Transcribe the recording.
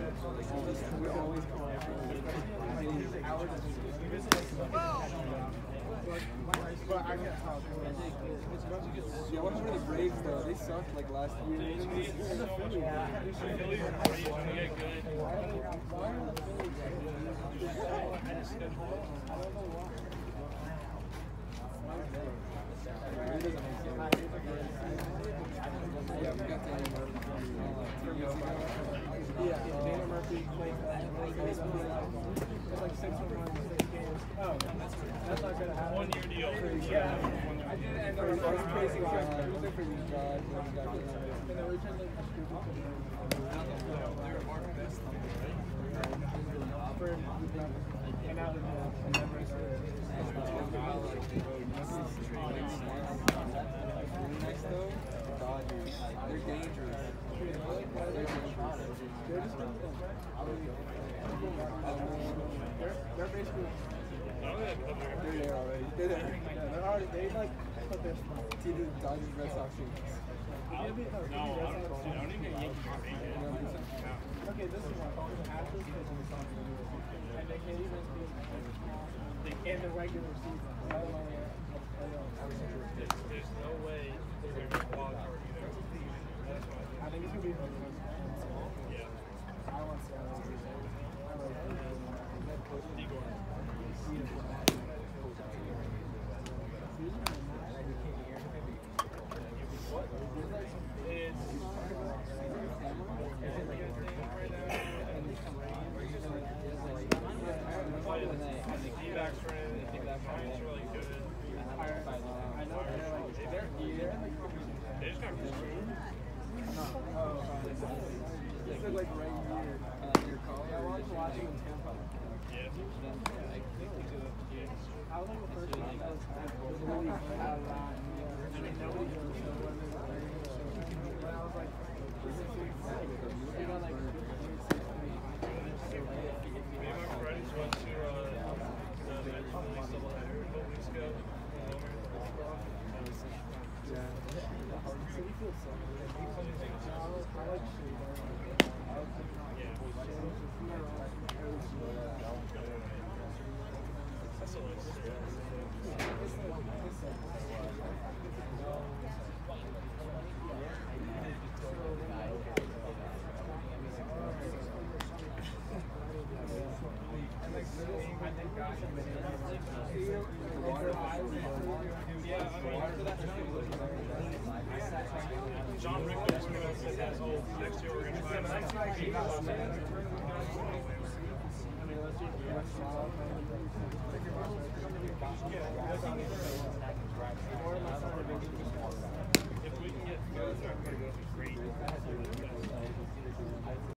We always call it. But I get how yeah, what happened to the Braves though? They sucked like last year. Yeah, we got Daniel Murphy from 2 years ago. Yeah, Daniel Murphy played like 6 games. Oh, that's not gonna happen. 1 year deal. Yeah, I did end up crazy. It was like for you guys. They're our best and out of the next though, Dodgers. They're dangerous. They're basically. They're there already. They're there. They're already. They like put their team to the Dodgers, Red Sox games. No, I don't even get Yankees. Okay, this is one. Astros and they can't even in the regular season. There's no way they're going to be wild card either. I think it's going to be. Yeah. I want to see how Igor. Ryan's really good. I know they're They just got this is like right here. Your college. I was watching in Tampa. Yeah. I was like the first one that was really out of line. I mean, nobody goes so what is it? But I was like, this is you know, like, Me and my friends went to the Mets release doubleheader a couple weeks ago. yeah. City feels so good. I like That's a little John Rickles came out and said that's old. Next year we're going to try it.